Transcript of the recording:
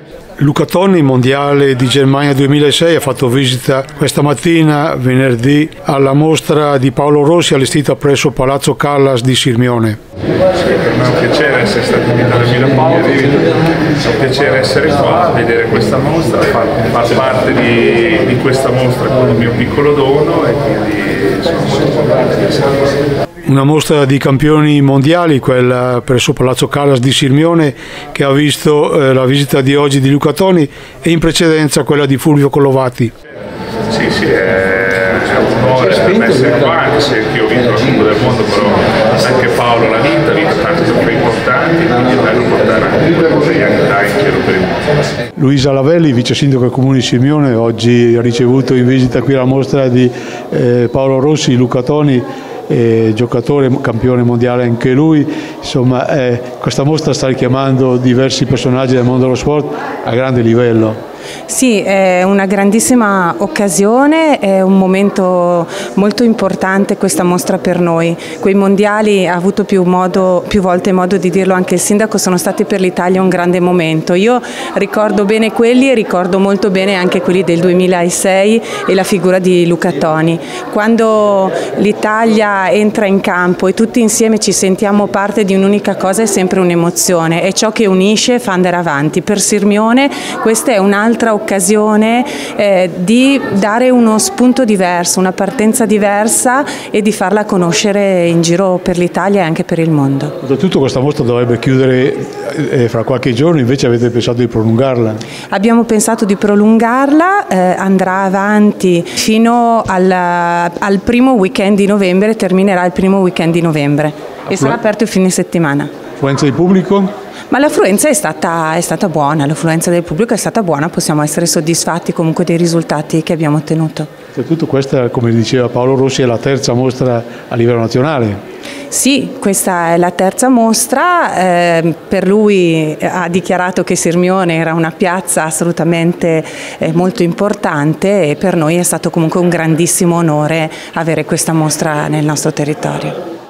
Luca Toni, mondiale di Germania 2006, ha fatto visita questa mattina, venerdì, alla mostra di Paolo Rossi allestita presso Palazzo Callas di Sirmione. Sì, per me è un piacere essere stato invitato a Milano, è un piacere essere qua, vedere questa mostra, far parte di questa mostra con il mio piccolo dono e quindi sono molto contento di essere qua. Una mostra di campioni mondiali, quella presso Palazzo Callas di Sirmione, che ha visto la visita di oggi di Luca Toni e in precedenza quella di Fulvio Collovati. Sì, è un onore per me essere qua, anche se io ho vinto la Coppa del Mondo, però anche Paolo l'ha vinta, ha vinto tanti trofei importanti, quindi è bello portare anche qualcosa di anche in giro per il mondo. Luisa Lavelli, vice sindaco del Comune di Sirmione, oggi ha ricevuto in visita qui la mostra di Paolo Rossi, Luca Toni, giocatore, campione mondiale anche lui. Insomma, questa mostra sta richiamando diversi personaggi del mondo dello sport a grande livello. Sì, è una grandissima occasione, è un momento molto importante questa mostra per noi. Quei mondiali, ha avuto più volte modo di dirlo anche il sindaco, sono stati per l'Italia un grande momento. Io ricordo bene quelli e ricordo molto bene anche quelli del 2006 e la figura di Luca Toni. Quando l'Italia entra in campo e tutti insieme ci sentiamo parte di un'unica cosa è sempre un'emozione, è ciò che unisce e fa andare avanti. Per Sirmione questa è un'altra occasione di dare uno spunto diverso, una partenza diversa e di farla conoscere in giro per l'Italia e anche per il mondo. Oltretutto questa mostra dovrebbe chiudere fra qualche giorno, invece avete pensato di prolungarla? Abbiamo pensato di prolungarla, andrà avanti fino al primo weekend di novembre, terminerà il primo weekend di novembre e sarà aperto il fine settimana. Affluenza di pubblico? Ma l'affluenza è stata buona, l'affluenza del pubblico è stata buona, possiamo essere soddisfatti comunque dei risultati che abbiamo ottenuto. Oltretutto questa, come diceva Paolo Rossi, è la terza mostra a livello nazionale. Sì, questa è la terza mostra, per lui ha dichiarato che Sirmione era una piazza assolutamente molto importante e per noi è stato comunque un grandissimo onore avere questa mostra nel nostro territorio.